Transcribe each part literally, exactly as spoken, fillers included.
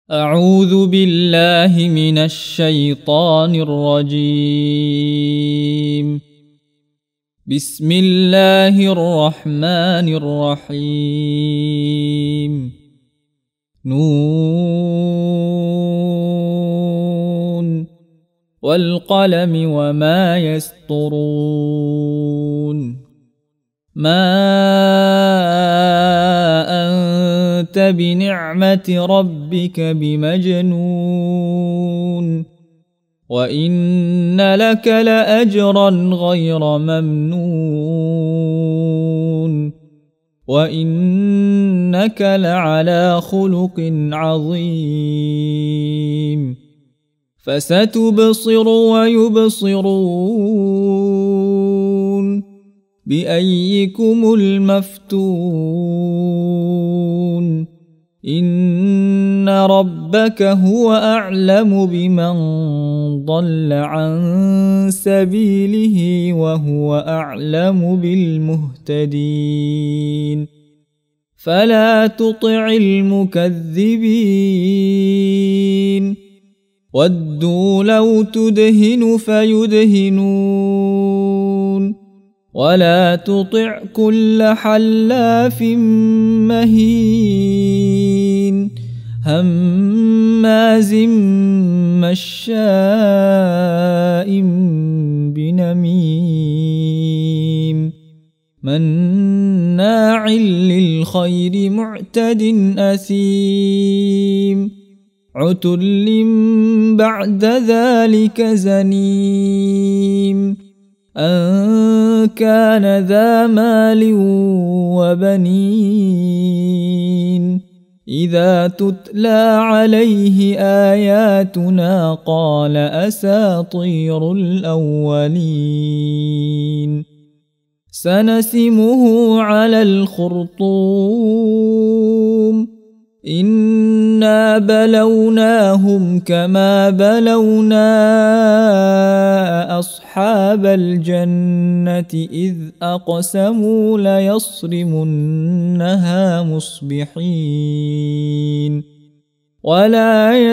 أعوذ بالله من الشيطان الرجيم. بسم الله الرحمن الرحيم. نون والقلم وما يسطرون. ما أنت بنعمة ربك بمجنون وإن لك لأجرا غير ممنون وإنك لعلى خلق عظيم. فستبصر ويبصرون بأيكم المفتون. إن ربك هو أعلم بمن ضل عن سبيله وهو أعلم بالمهتدين. فلا تطع المكذبين ودوا لو تدهن فيدهنون ولا تطع كل حلاف مهين هماز مشاء بنميم مناع للخير معتد أثيم عتل بعد ذلك زنيم أن كان ذا مال وبنين. إذا تتلى عليه آياتنا قال أساطير الأولين. سنسمه على الخرطوم. إنا بلوناهم كما بلونا أصحاب الجنة إذ أقسموا ليصرمنها مصبحين ولا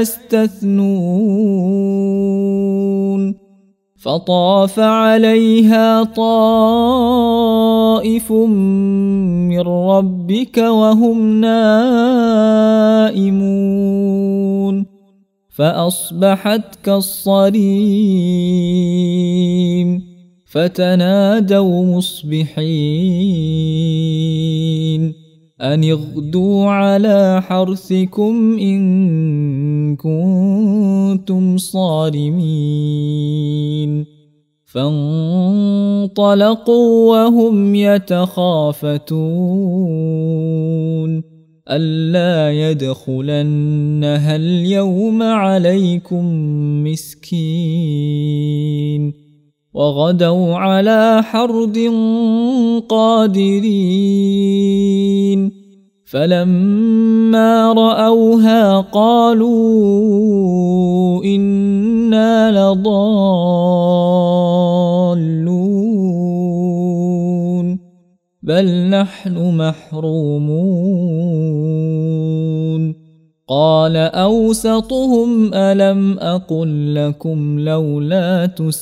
يستثنون. فطاف عليها طائف من ربك وهم نائمون فأصبحت كالصريم. فتنادوا مصبحين أن اغدوا على حرثكم إن كنتم صارمين. فانطلقوا وهم يتخافتون ألا يدخلنها اليوم عليكم مسكين. وغدوا على حرد قادرين فلما رأوها قالوا إنا لضالون بل نحن محرومون. قال أوسطهم ألم أقل لكم لولا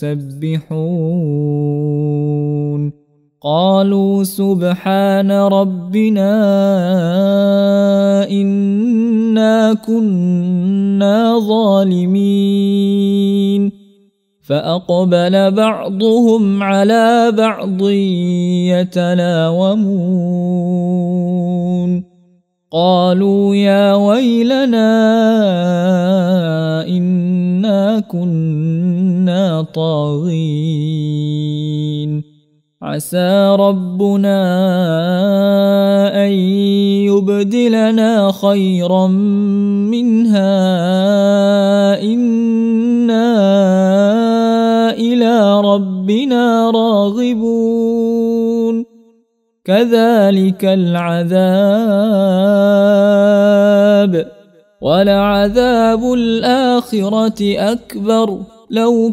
تسبحون. قالوا سبحان ربنا إنا كنا ظالمين. فأقبل بعضهم على بعض يتلاومون قالوا يا ويلنا إنا كنا طاغين. عسى ربنا أن يبدلنا خيرا منها إنا إلى ربنا راغبون. كذلك العذاب ولعذاب الآخرة أكبر لو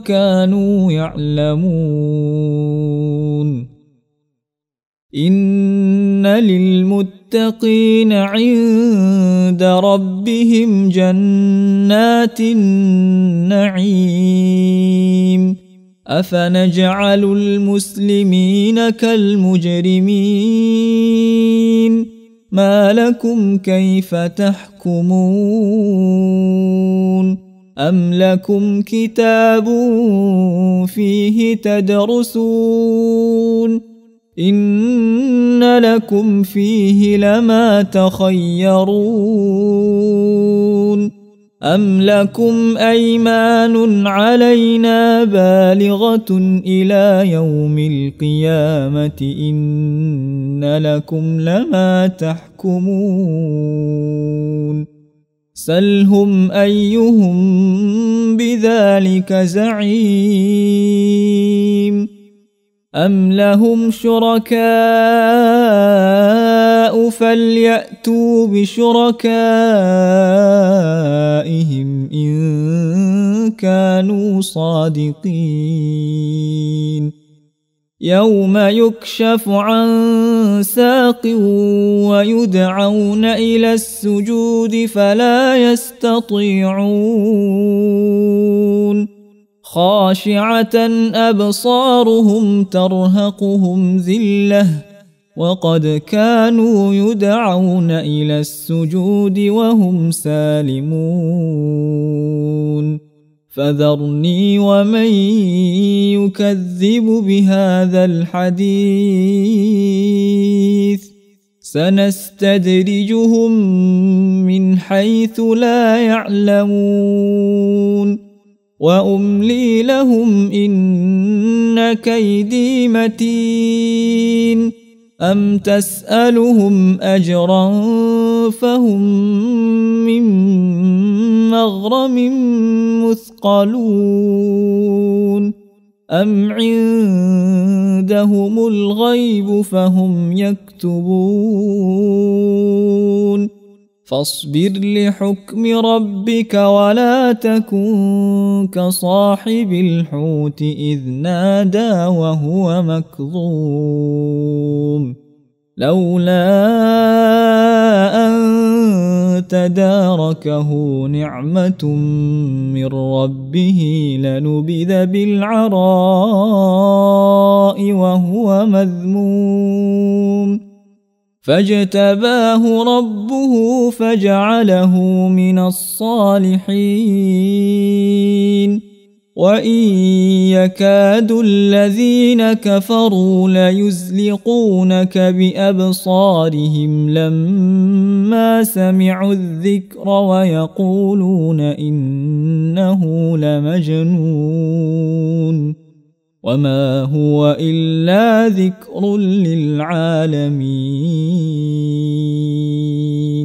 كانوا يعلمون. إن إن للمتقين عند ربهم جنات النعيم أفنجعل المسلمين كالمجرمين ما لكم كيف تحكمون أم لكم كتاب فيه تدرسون إن لكم فيه لما تخيرون أم لكم أيمان علينا بالغة إلى يوم القيامة إن لكم لما تحكمون سلهم أيهم بذلك زعيم أم لهم شركاء فليأتوا بشركائهم إن كانوا صادقين يوم يكشف عن ساق ويدعون إلى السجود فلا يستطيعون خاشعة أبصارهم ترهقهم ذلة وقد كانوا يدعون إلى السجود وهم سالمون فذرني ومن يكذب بهذا الحديث سنستدرجهم من حيث لا يعلمون وأملي لهم إن كيدي متين أم تسألهم أجرا فهم من مغرم مثقلون أم عندهم الغيب فهم يكتبون فاصبر لحكم ربك ولا تكن كصاحب الحوت إذ نادى وهو مكظوم لولا أن تداركه نعمة من ربه لنبذ بالعراء وهو مذموم فاجتباه ربه فجعله من الصالحين وإن يكاد الذين كفروا ليزلقونك بأبصارهم لما سمعوا الذكر ويقولون إنه لمجنون وما هو إلا ذكر للعالمين.